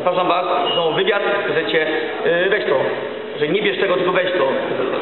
przepraszam was, no wywiad, że cię, weź to, że nie bierz tego, tylko weź to.